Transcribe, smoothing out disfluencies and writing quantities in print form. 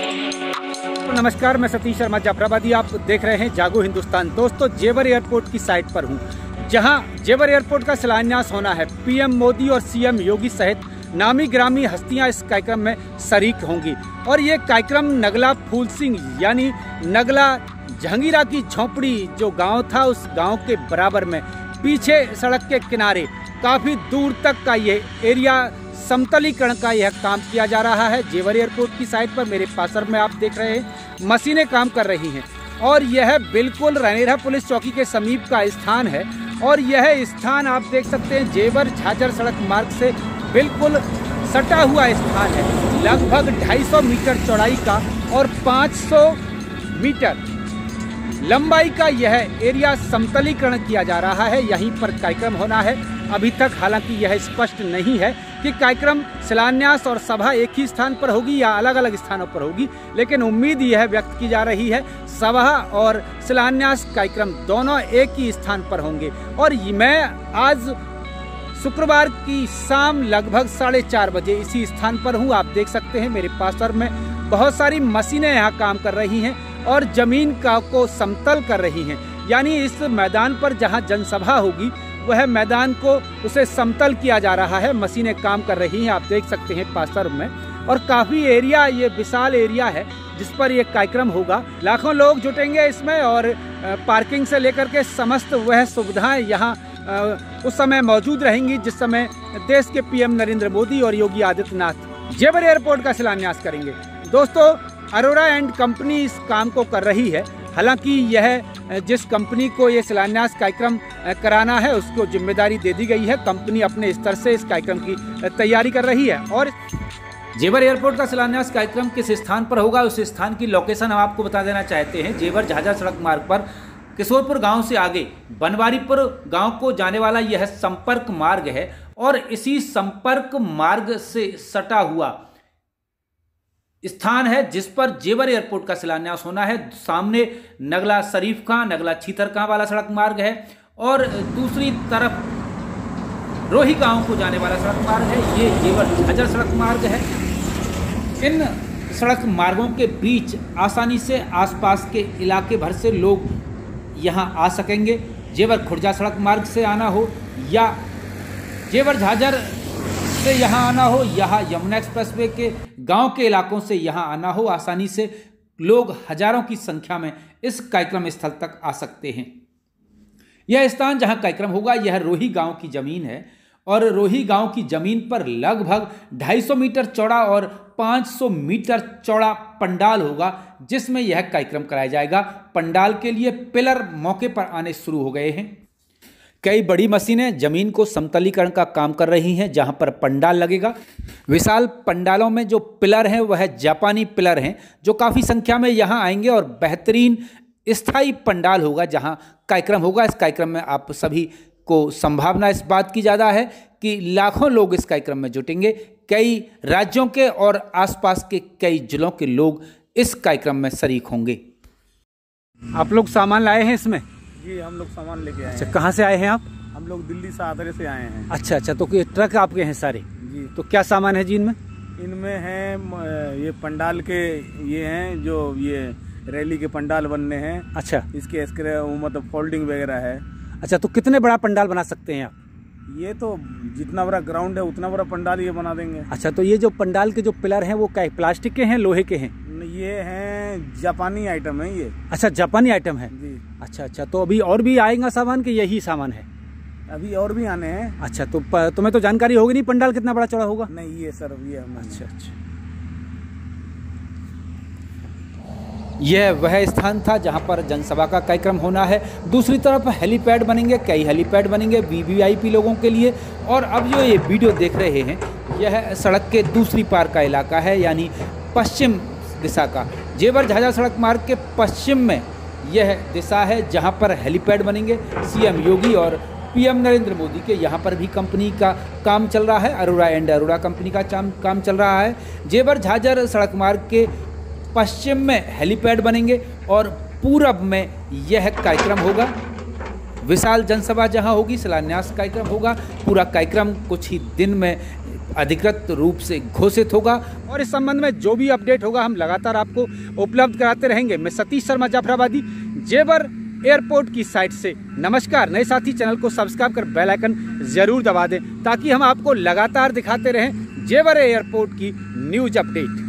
नमस्कार, मैं सतीश शर्मा जाफराबादी। आप देख रहे हैं जागो हिंदुस्तान। दोस्तों, जेवर एयरपोर्ट की साइट पर हूं, जहां जेवर एयरपोर्ट का शिलान्यास होना है। पीएम मोदी और सीएम योगी सहित नामी ग्रामी हस्तियां इस कार्यक्रम में शरीक होंगी। और ये कार्यक्रम नगला फूल सिंह यानी नगला जहांगीरा की झोंपड़ी जो गांव था, उस गांव के बराबर में पीछे सड़क के किनारे काफ़ी दूर तक का ये एरिया समतलीकरण का यह काम किया जा रहा है। जेवर एयरपोर्ट की साइट पर मेरे पासर में आप देख रहे हैं मशीनें काम कर रही हैं और यह बिल्कुल रनेरा पुलिस चौकी के समीप का स्थान है। और यह स्थान आप देख सकते हैं जेवर झाझर सड़क मार्ग से बिल्कुल सटा हुआ स्थान है। लगभग 250 मीटर चौड़ाई का और 500 मीटर लंबाई का यह एरिया समतलीकरण किया जा रहा है। यहीं पर कार्यक्रम होना है। अभी तक हालांकि यह स्पष्ट नहीं है कि कार्यक्रम शिलान्यास और सभा एक ही स्थान पर होगी या अलग अलग स्थानों पर होगी, लेकिन उम्मीद यह व्यक्त की जा रही है सभा और शिलान्यास कार्यक्रम दोनों एक ही स्थान पर होंगे। और मैं आज शुक्रवार की शाम लगभग 4:30 बजे इसी स्थान पर हूँ। आप देख सकते हैं मेरे पासर में बहुत सारी मशीनें यहाँ काम कर रही हैं और जमीन को समतल कर रही हैं। यानी इस मैदान पर जहाँ जनसभा होगी वह मैदान को उसे समतल किया जा रहा है। मशीनें काम कर रही हैं, आप देख सकते हैं पासर में। और काफ़ी एरिया, ये विशाल एरिया है जिस पर यह कार्यक्रम होगा। लाखों लोग जुटेंगे इसमें और पार्किंग से लेकर के समस्त वह सुविधाएं यहाँ उस समय मौजूद रहेंगी जिस समय देश के पीएम नरेंद्र मोदी और योगी आदित्यनाथ जेवर एयरपोर्ट का शिलान्यास करेंगे। दोस्तों, अरोड़ा एंड कंपनी इस काम को कर रही है। हालांकि यह जिस कंपनी को ये शिलान्यास कार्यक्रम कराना है उसको जिम्मेदारी दे दी गई है। कंपनी अपने स्तर से इस कार्यक्रम की तैयारी कर रही है। और जेवर एयरपोर्ट का शिलान्यास कार्यक्रम किस स्थान पर होगा, उस स्थान की लोकेशन हम आपको बता देना चाहते हैं। जेवर झाझर सड़क मार्ग पर किशोरपुर गांव से आगे बनवारीपुर गांव को जाने वाला यह संपर्क मार्ग है और इसी संपर्क मार्ग से सटा हुआ स्थान है जिस पर जेवर एयरपोर्ट का शिलान्यास होना है। सामने नगला शरीफ खां, नगला छीतर खां वाला सड़क मार्ग है और दूसरी तरफ रोही गांव को जाने वाला सड़क मार्ग है। ये जेवर झाझर सड़क मार्ग है। इन सड़क मार्गों के बीच आसानी से आसपास के इलाके भर से लोग यहां आ सकेंगे। जेवर खुर्जा सड़क मार्ग से आना हो या जेवर झाझर से यहाँ आना हो, यहाँ यमुना एक्सप्रेसवे के गांव के इलाकों से यहाँ आना हो, आसानी से लोग हजारों की संख्या में इस कार्यक्रम स्थल तक आ सकते हैं। यह स्थान जहाँ कार्यक्रम होगा यह रोही गांव की जमीन है और रोही गांव की जमीन पर लगभग 250 मीटर चौड़ा और 500 मीटर चौड़ा पंडाल होगा जिसमें यह कार्यक्रम कराया जाएगा। पंडाल के लिए पिलर मौके पर आने शुरू हो गए हैं। कई बड़ी मशीनें जमीन को समतलीकरण का काम कर रही हैं जहां पर पंडाल लगेगा। विशाल पंडालों में जो पिलर हैं वह जापानी पिलर हैं जो काफ़ी संख्या में यहां आएंगे और बेहतरीन स्थायी पंडाल होगा जहां कार्यक्रम होगा। इस कार्यक्रम में आप सभी को संभावना इस बात की ज़्यादा है कि लाखों लोग इस कार्यक्रम में जुटेंगे। कई राज्यों के और आसपास के कई जिलों के लोग इस कार्यक्रम में शरीक होंगे। आप लोग सामान लाए हैं इसमें? जी, हम लोग सामान लेके आए हैं। अच्छा, कहाँ से आए हैं आप? हम लोग दिल्ली से आगरे से आए हैं। अच्छा, तो ये ट्रक आपके हैं सारे? जी। तो क्या सामान है जी इनमें? इनमें हैं ये पंडाल के, ये हैं जो ये रैली के पंडाल बनने हैं। अच्छा, इसके मतलब फोल्डिंग वगैरह है। अच्छा, तो कितने बड़ा पंडाल बना सकते हैं आप? ये तो जितना बड़ा ग्राउंड है उतना बड़ा पंडाल ये बना देंगे। अच्छा, तो ये जो पंडाल के जो पिलर हैं वो क्या प्लास्टिक के हैं, लोहे के हैं? ये हैं जापानी आइटम है ये। अच्छा, जापानी आइटम है जी। अच्छा, तो अभी और भी आएगा सामान कि यही सामान है? अभी और भी आने हैं। अच्छा, तो तुम्हें तो जानकारी होगी नहीं पंडाल कितना बड़ा चौड़ा होगा? नहीं, ये सर ये अच्छा। यह वह स्थान था जहां पर जनसभा का कार्यक्रम होना है। दूसरी तरफ हेलीपैड बनेंगे, कई हेलीपैड बनेंगे वीवीआईपी लोगों के लिए। और अब जो ये वीडियो देख रहे हैं यह सड़क के दूसरी पार का इलाका है यानी पश्चिम दिशा का। जेवर झाझर सड़क मार्ग के पश्चिम में यह दिशा है जहां पर हेलीपैड बनेंगे। सीएम योगी और पीएम नरेंद्र मोदी के यहाँ पर भी कंपनी का काम चल रहा है। अरोड़ा एंड अरोड़ा कंपनी का काम चल रहा है। जेवर झाझर सड़क मार्ग के पश्चिम में हेलीपैड बनेंगे और पूरब में यह कार्यक्रम होगा। विशाल जनसभा जहां होगी, शिलान्यास कार्यक्रम होगा। पूरा कार्यक्रम कुछ ही दिन में अधिकृत रूप से घोषित होगा। और इस संबंध में जो भी अपडेट होगा हम लगातार आपको उपलब्ध कराते रहेंगे। मैं सतीश शर्मा जाफराबादी, जेवर एयरपोर्ट की साइट से। नमस्कार। नए साथी चैनल को सब्सक्राइब कर बेल आइकन जरूर दबा दें ताकि हम आपको लगातार दिखाते रहें जेवर एयरपोर्ट की न्यूज अपडेट।